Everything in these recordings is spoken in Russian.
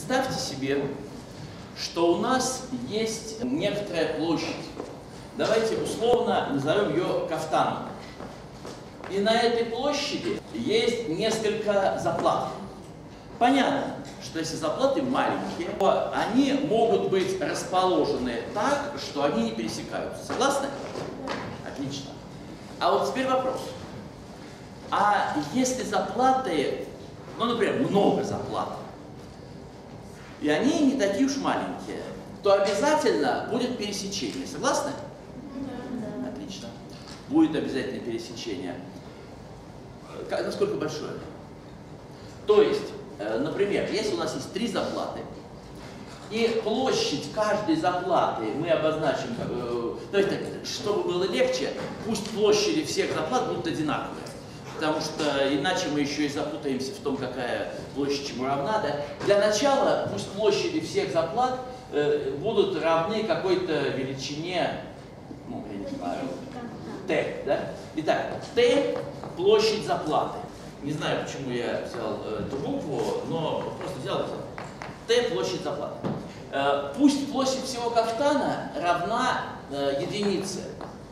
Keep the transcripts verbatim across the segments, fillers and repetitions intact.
Представьте себе, что у нас есть некоторая площадь. Давайте условно назовем ее кафтаном. И на этой площади есть несколько заплат. Понятно, что если заплаты маленькие, то они могут быть расположены так, что они не пересекаются. Согласны? Отлично. А вот теперь вопрос. А если заплаты, ну, например, много заплат, и они не такие уж маленькие, то обязательно будет пересечение. Согласны? Да. Отлично. Будет обязательно пересечение. Насколько большое? То есть, например, если у нас есть три заплаты, и площадь каждой заплаты мы обозначим, давайте так, чтобы было легче, пусть площади всех заплат будут одинаковые. Потому что иначе мы еще и запутаемся в том, какая площадь чему равна. Да? Для начала пусть площади всех заплат э, будут равны какой-то величине, ну, я не знаю, t. Да? Итак, t – площадь заплаты. Не знаю, почему я взял э, эту букву, но просто взял и взял. t – площадь заплаты. Э, пусть площадь всего кафтана равна э, единице.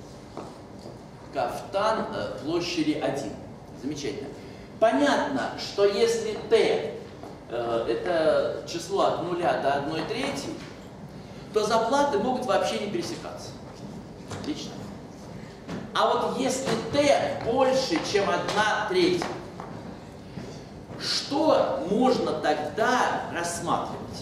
Кафтан э, площади один. Замечательно. Понятно, что если t э, это число от нуля до одной трети, то заплаты могут вообще не пересекаться. Отлично. А вот если t больше, чем одна треть, что можно тогда рассматривать?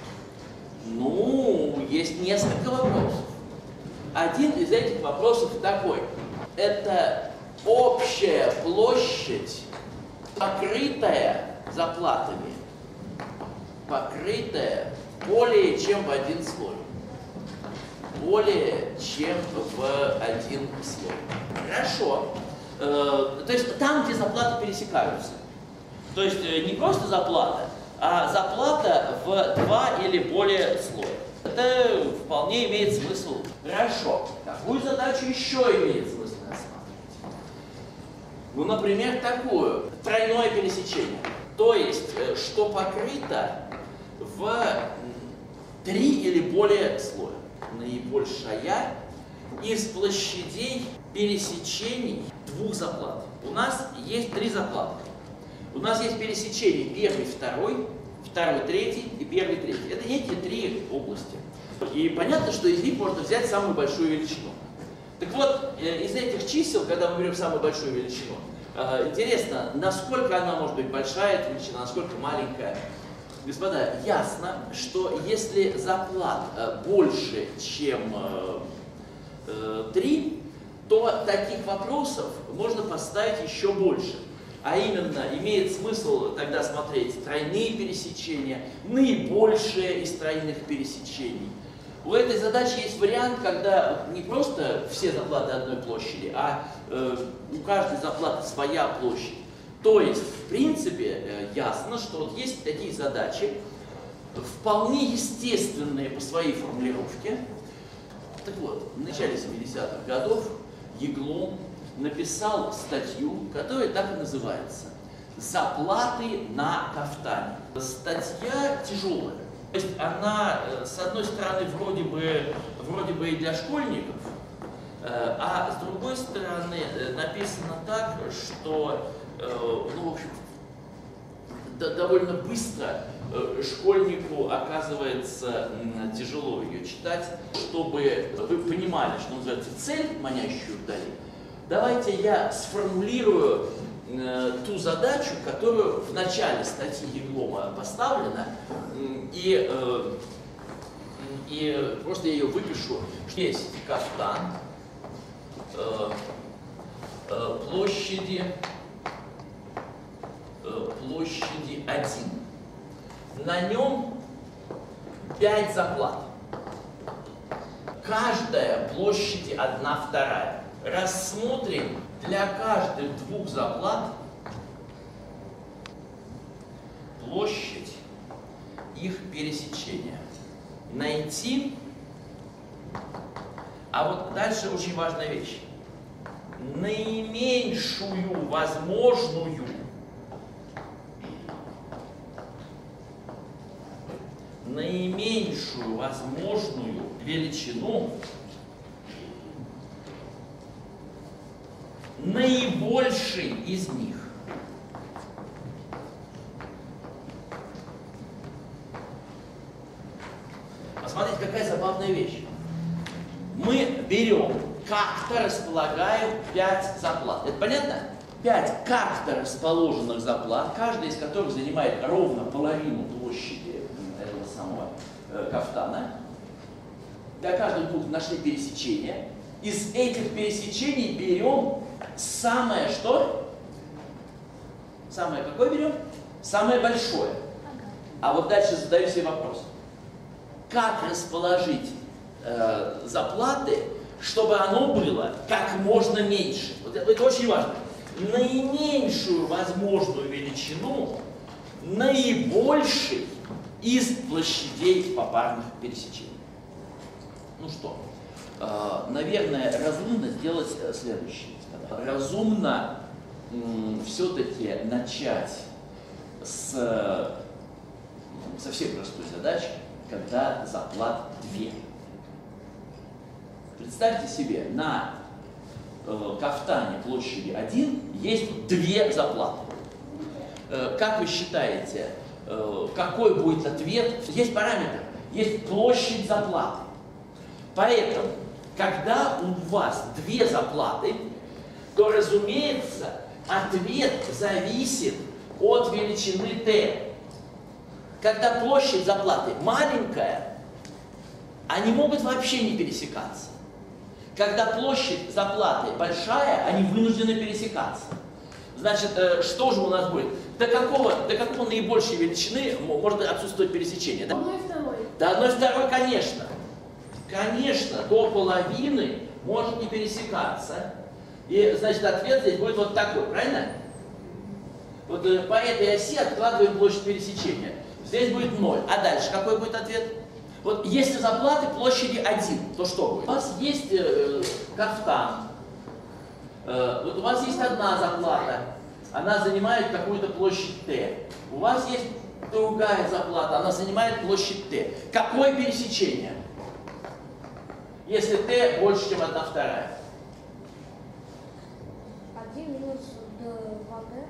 Ну, есть несколько вопросов. Один из этих вопросов такой. Это общая площадь, покрытая заплатами, покрытая более чем в один слой. Более чем в один слой. Хорошо. Э, то есть там, где заплаты пересекаются. То есть не просто заплата, а заплата в два или более слоя. Это вполне имеет смысл. Хорошо. Какую задачу еще имеет смысл рассматривать? Ну, например, такую. Тройное пересечение. То есть, что покрыто в три или более слоя. Наибольшая из площадей пересечений двух заплат. У нас есть три заплаты. У нас есть пересечение первый, второй, второй, третий и первый, третий. Это некие три области. И понятно, что из них можно взять самую большую величину. Так вот, из этих чисел, когда мы берем самую большую величину, интересно, насколько она может быть большая, эта величина, насколько маленькая. Господа, ясно, что если заплат больше, чем три, то таких вопросов можно поставить еще больше. А именно, имеет смысл тогда смотреть тройные пересечения, наибольшее из тройных пересечений. У этой задачи есть вариант, когда не просто все заплаты одной площади, а э, у каждой заплаты своя площадь. То есть, в принципе, э, ясно, что вот есть такие задачи, вполне естественные по своей формулировке. Так вот, в начале семидесятых годов Яглом написал статью, которая так и называется «Заплаты на кафтане». Статья тяжелая. То есть она, с одной стороны, вроде бы, вроде бы и для школьников, а с другой стороны написано так, что, ну, в общем, довольно быстро школьнику оказывается тяжело ее читать. Чтобы вы понимали, что называется, цель, манящую вдали, давайте я сформулирую э, ту задачу, которую в начале статьи Яглома поставлена, и, э, и просто я ее выпишу. Есть кафтан э, э, площади, э, площади один. На нем пять заплат. Каждая площади одна вторая. Рассмотрим для каждых двух заплат площадь их пересечения. Найти. А вот дальше очень важная вещь. Наименьшую возможную наименьшую возможную величину наибольшей из них. Посмотрите, какая забавная вещь. Мы берем, как-то располагаем пять заплат. Это понятно? Пять как-то расположенных заплат, каждая из которых занимает ровно половину площади этого самого э, кафтана. Для каждого пункта нашли пересечения. Из этих пересечений берем самое что? Самое какое берем? Самое большое. А вот дальше задаю себе вопрос. Как расположить э, заплаты, чтобы оно было как можно меньше? Вот это, это очень важно. Наименьшую возможную величину наибольшей из площадей попарных пересечений. Ну что, э, наверное, разумно сделать следующее. Разумно все-таки начать с совсем простой задачи, когда заплат две. Представьте себе, на э, кафтане площади один есть две заплаты. Э, как вы считаете, э, какой будет ответ? Есть параметр, есть площадь заплаты. Поэтому, когда у вас две заплаты, то, разумеется, ответ зависит от величины t. Когда площадь заплаты маленькая, они могут вообще не пересекаться. Когда площадь заплаты большая, они вынуждены пересекаться. Значит, что же у нас будет? До какого, до какого наибольшей величины может отсутствовать пересечение? Да? Одной и второй. До одной и второй, конечно. Конечно, до половины может не пересекаться. И, значит, ответ здесь будет вот такой, правильно? Вот по этой оси откладываем площадь пересечения. Здесь будет ноль. А дальше какой будет ответ? Вот если заплаты площади один, то что будет? У вас есть э, кафтан. Э, вот у вас есть одна заплата. Она занимает какую-то площадь t. У вас есть другая заплата. Она занимает площадь t. Какое пересечение? Если t больше, чем одна вторая. один минус два t.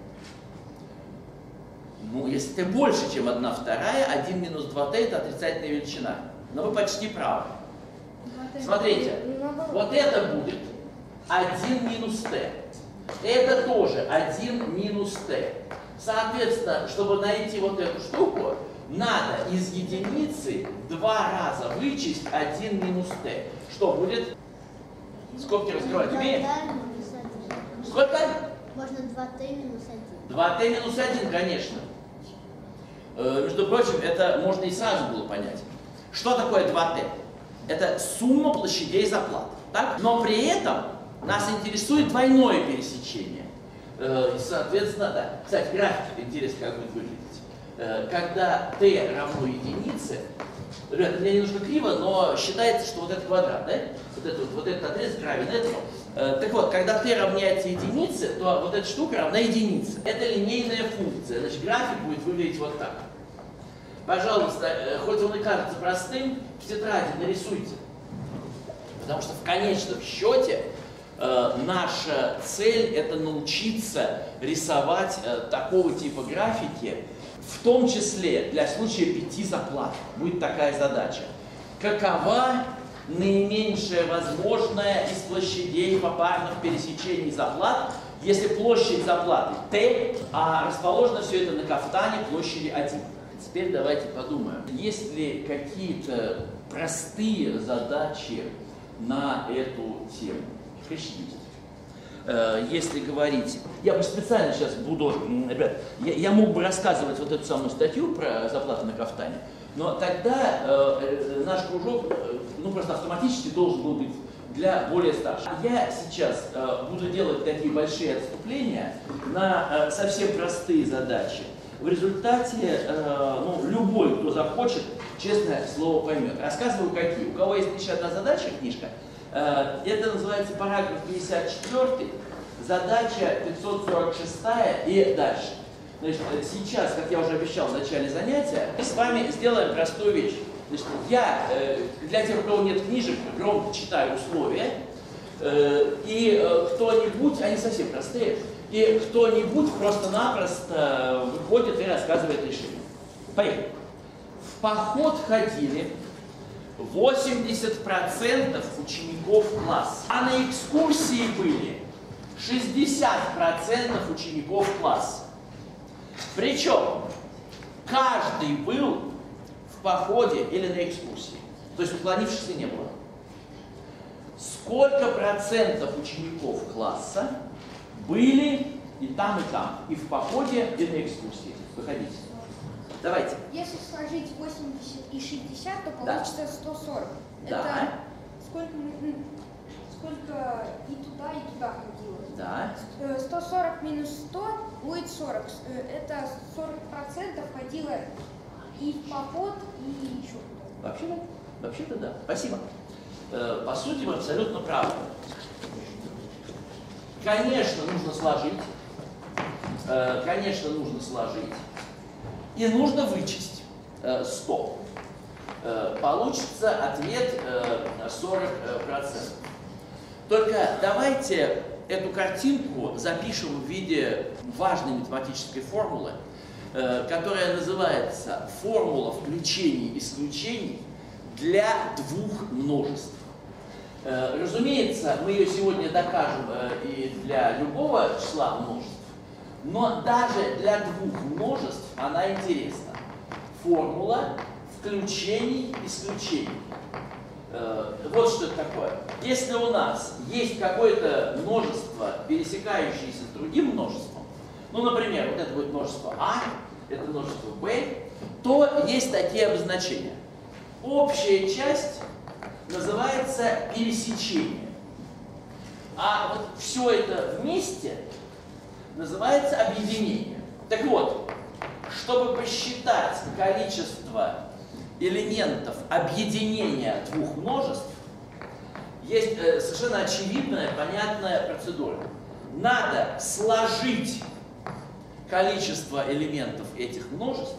Ну, если t больше, чем одна вторая, один минус два t это отрицательная величина. Но вы почти правы. Смотрите, вот это будет один минус t. Это тоже один минус t. Соответственно, чтобы найти вот эту штуку, надо из единицы два раза вычесть один минус t. Что будет? Скобки раскрывать умеем? Сколько? Можно два t минус один. два t минус один, конечно. Э, между прочим, это можно и сразу было понять. Что такое два t? Это сумма площадей заплат. Так? Но при этом нас интересует двойное пересечение. Э, соответственно, да. Кстати, график интересно, как будет выглядеть. Э, когда t равно единице, ребята, у меня немножко криво, но считается, что вот это квадрат, да? Вот, это, вот этот отрезок равен этому. Так вот, когда t равняется единице, то вот эта штука равна единице. Это линейная функция. Значит, график будет выглядеть вот так. Пожалуйста, хоть он и кажется простым, в тетради нарисуйте. Потому что в конечном счете э, наша цель — это научиться рисовать э, такого типа графики, в том числе для случая пяти заплат. Будет такая задача. Какова наименьшая возможная из площадей попарных пересечений заплат, если площадь заплаты t, а расположено все это на кафтане площади один. Теперь давайте подумаем, есть ли какие-то простые задачи на эту тему? Пришли. Если говорить, я бы специально сейчас буду, ребят, я, я мог бы рассказывать вот эту самую статью про заплаты на кафтане, но тогда э, наш кружок, э, ну, просто автоматически должен был быть для более старших. Я сейчас э, буду делать такие большие отступления на э, совсем простые задачи. В результате, э, ну, любой, кто захочет, честное слово поймет. Рассказываю какие. У кого есть еще одна задача, книжка, э, это называется параграф пятьдесят четыре, задача пятьсот сорок шесть и дальше. Значит, сейчас, как я уже обещал в начале занятия, мы с вами сделаем простую вещь. Значит, я для тех, у кого нет книжек, громко читаю условия, и кто-нибудь, они совсем простые, и кто-нибудь просто-напросто выходит и рассказывает решение. Поехали. В поход ходили восемьдесят процентов учеников класса, а на экскурсии были шестьдесят процентов учеников класса. Причем каждый был в походе или на экскурсии, то есть уклонившихся не было. Сколько процентов учеников класса были и там, и там, и в походе, и на экскурсии? Выходите. Давайте. Если сложить восемьдесят и шестьдесят, то Да. получится сто сорок. Да. Это сколько, мы, сколько и туда, и туда ходило. Да. Э, сто сорок минус сто будет сорок. Э, Это сорок процентов ходило и в поход, и еще куда-то. Вообще да. Вообще-то да. Спасибо. Э, По сути, вы абсолютно правы. Конечно, нужно сложить. Э, Конечно, нужно сложить. И нужно вычесть э, сто. Э, Получится ответ э, сорок процентов. Только давайте эту картинку запишем в виде важной математической формулы, э, которая называется формула включений и исключений для двух множеств. Э, Разумеется, мы ее сегодня докажем э, и для любого числа множеств. Но даже для двух множеств она интересна. Формула включений и исключений. Э, вот что это такое. Если у нас есть какое-то множество, пересекающееся с другим множеством, ну, например, вот это будет множество А, это множество Б, то есть такие обозначения. Общая часть называется пересечение. А вот все это вместе называется объединение. Так вот, чтобы посчитать количество элементов объединения двух множеств, есть э, совершенно очевидная, понятная процедура. Надо сложить количество элементов этих множеств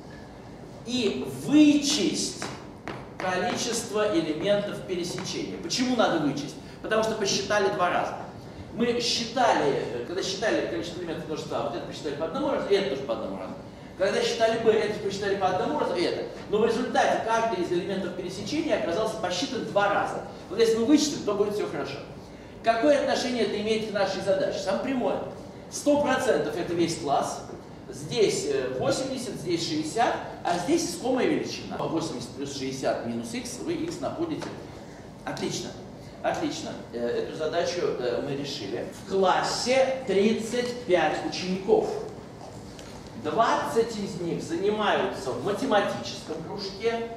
и вычесть количество элементов пересечения. Почему надо вычесть? Потому что посчитали два раза. Мы считали, когда считали количество элементов множества, вот это посчитали по одному разу, и это тоже по одному разу. Когда считали b, это посчитали по одному разу, и это. Но в результате каждый из элементов пересечения оказался посчитан два раза. Вот если мы вычтем, то будет все хорошо. Какое отношение это имеет к нашей задаче? Самое прямое. сто процентов это весь класс. Здесь восемьдесят, здесь шестьдесят, а здесь искомая величина. восемьдесят плюс шестьдесят минус х, вы х находите. Отлично. Отлично. Эту задачу мы решили. В классе тридцать пять учеников. двадцать из них занимаются в математическом кружке,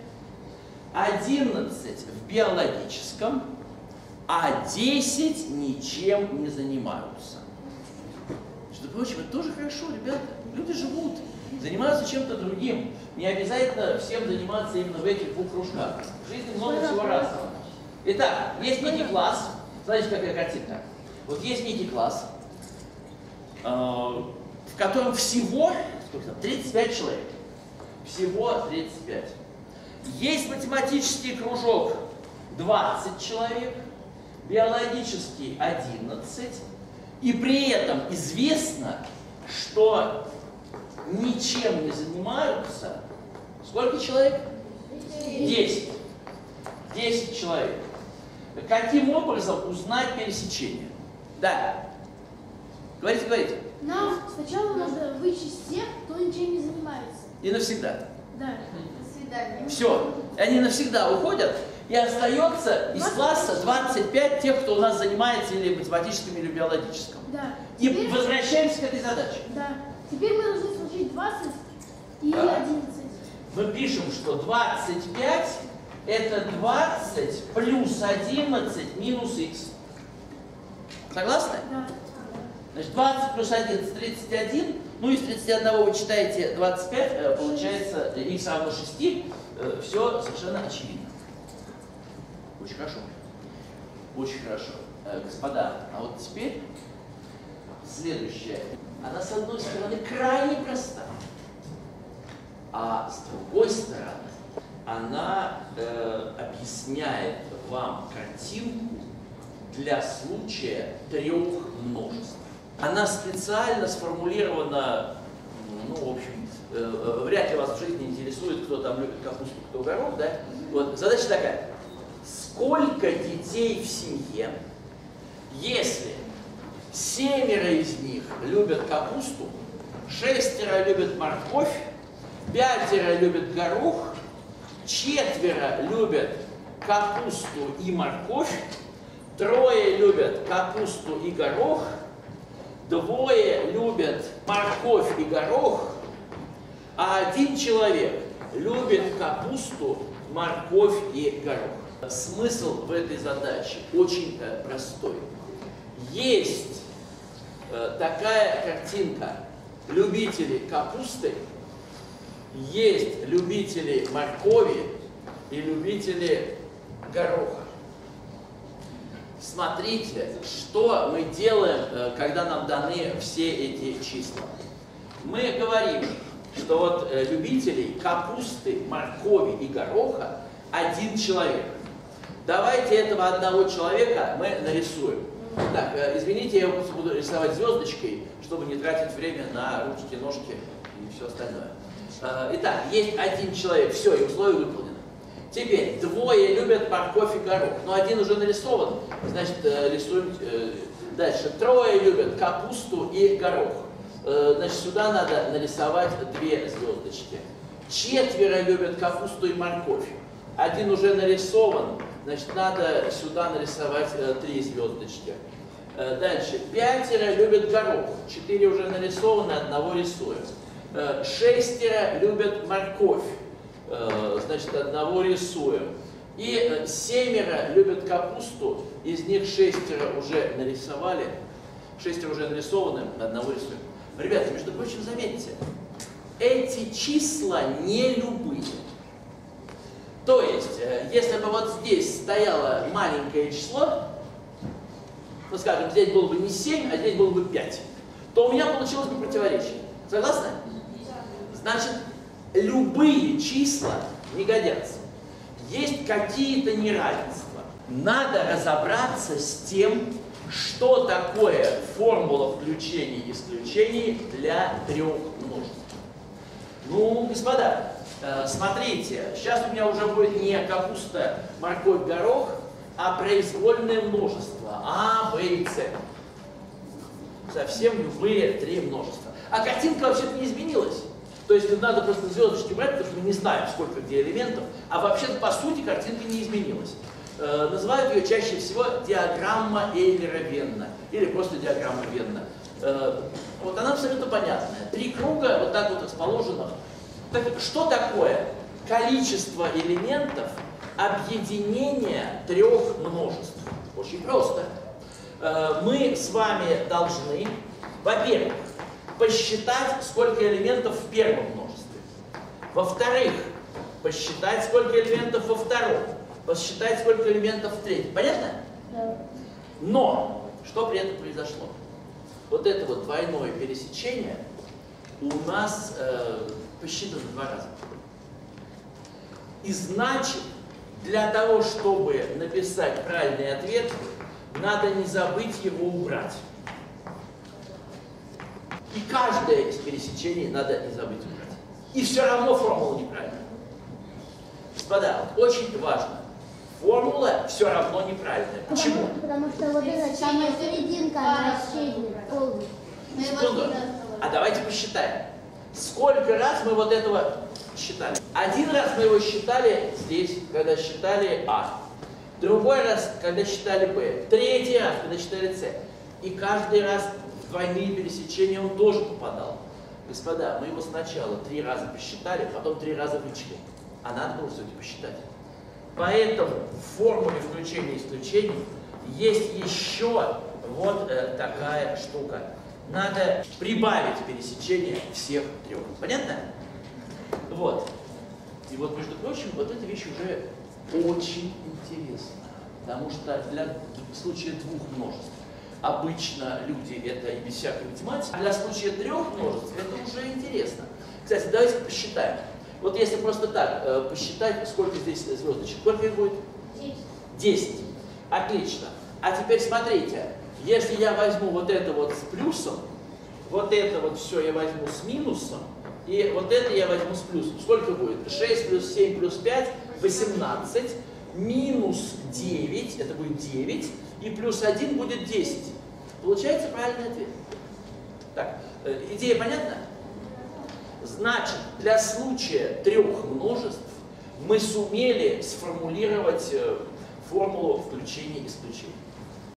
одиннадцать в биологическом, а десять ничем не занимаются. Между прочим, это тоже хорошо, ребята. Люди живут, занимаются чем-то другим. Не обязательно всем заниматься именно в этих двух кружках. В жизни много всего разного. Итак, есть некий класс. Смотрите, какая картинка. Вот есть некий класс, э, в котором всего сколько там, тридцать пять человек. Всего тридцать пять. Есть математический кружок двадцать человек, биологический одиннадцать. И при этом известно, что ничем не занимаются. Сколько человек? десять. десять человек. Каким образом узнать пересечение? Да. Говорите, говорите. Нам сначала надо вычесть тех, кто ничем не занимается. И навсегда. Да. До свидания. Все. Они навсегда уходят, и остается из класса двадцать пять тех, кто у нас занимается или математическим, или биологическим. Да. И Теперь, возвращаемся к этой задаче. да. Теперь мы должны сложить двадцать и Да. одиннадцать. Мы пишем, что двадцать пять это двадцать плюс одиннадцать минус х. Согласны? Да. Значит, двадцать плюс одиннадцать, тридцать один. Ну, из тридцати одного вы читаете двадцать пять, получается х равно шести. Все совершенно очевидно. Очень хорошо. Очень хорошо. Господа, а вот теперь следующее. она, с одной стороны, крайне проста, а с другой стороны, она э, объясняет вам картинку для случая трех множеств. Она специально сформулирована, ну, в общем, э, вряд ли вас в жизни интересует, кто там любит капусту, кто горох, да? Вот, задача такая. Сколько детей в семье, если семеро из них любят капусту, шестеро любят морковь, пятеро любят горох, четверо любят капусту и морковь, трое любят капусту и горох, двое любят морковь и горох, а один человек любит капусту, морковь и горох. Смысл в этой задаче очень э, простой. Есть э, такая картинка: любители капусты, есть любители моркови и любители гороха. Смотрите, что мы делаем, э, когда нам даны все эти числа. Мы говорим, что вот э, любителей капусты, моркови и гороха один человек. Давайте этого одного человека мы нарисуем. Так, э, извините, я его буду рисовать звездочкой, чтобы не тратить время на ручки, ножки и все остальное. Э, итак, есть один человек, все, и условия выполнены. Теперь, двое любят морковь и горох, но один уже нарисован, значит, э, рисуем э, дальше. Трое любят капусту и горох. Э, значит, сюда надо нарисовать две звездочки. Четверо любят капусту и морковь. Один уже нарисован, значит, надо сюда нарисовать э, три звездочки. Э, дальше. Пятеро любят горох. Четыре уже нарисованы, одного рисуем. Э, шестеро любят морковь. Э, значит, одного рисуем. И э, семеро любят капусту. Из них шестеро уже нарисовали. Шестеро уже нарисованы, одного рисуем. Ребята, между прочим, заметьте, эти числа не любые. То есть, если бы вот здесь стояло маленькое число, ну, скажем, здесь было бы не семь, а здесь было бы пять, то у меня получилось бы противоречие. Согласны? Значит, любые числа не годятся. Есть какие-то неравенства. Надо разобраться с тем, что такое формула включений и исключений для трех множеств. Ну, господа, э, смотрите, сейчас у меня уже будет не капуста, морковь, горох, а произвольное множество А, Б и С. Совсем любые три множества. А картинка вообще-то не изменилась. То есть надо просто звездочки брать, потому что мы не знаем, сколько где элементов, а вообще-то по сути картинка не изменилась. Э, называют ее чаще всего диаграмма Эйлера-Венна или просто диаграмма Венна. Э, вот она абсолютно понятная. Три круга, вот так вот расположенных. Так, что такое количество элементов объединения трех множеств? Очень просто. Э, мы с вами должны, во-первых, посчитать, сколько элементов в первом множестве. Во-вторых, посчитать, сколько элементов во втором. Посчитать, сколько элементов в третьем. Понятно? Да. Но, что при этом произошло? Вот это вот двойное пересечение у нас э, посчитано два раза. И значит, для того, чтобы написать правильный ответ, надо не забыть его убрать. И каждое из пересечений надо не забыть убрать. И все равно формула неправильная. Господа, очень важно. Формула все равно неправильная. Почему? Потому что вот эта самая серединка, она исчезнет полностью. Секунду. А давайте посчитаем. Сколько раз мы вот этого считали? Один раз мы его считали здесь, когда считали А. Другой раз, когда считали Б. Третий раз, когда считали С. И каждый раз в двойные пересечения он тоже попадал. Господа, мы его сначала три раза посчитали, потом три раза вычли. А надо было все-таки посчитать. Поэтому в формуле включения и исключений есть еще вот э, такая штука. Надо прибавить пересечение всех трех. Понятно? Вот. И вот, между прочим, вот эта вещь уже очень интересна. Потому что для случая двух множеств обычно люди это и без всякой математики. Для случая трех множеств это уже интересно. Кстати, давайте посчитаем. Вот если просто так э, посчитать, сколько здесь звездочек, сколько их будет? десять. Отлично. А теперь смотрите, если я возьму вот это вот с плюсом, вот это вот все я возьму с минусом, и вот это я возьму с плюсом. Сколько будет? шесть плюс семь плюс пять, восемнадцать, минус девять, это будет девять, и плюс один будет десять. Получается правильный ответ. Так, идея понятна? Значит, для случая трех множеств мы сумели сформулировать формулу включения и исключения.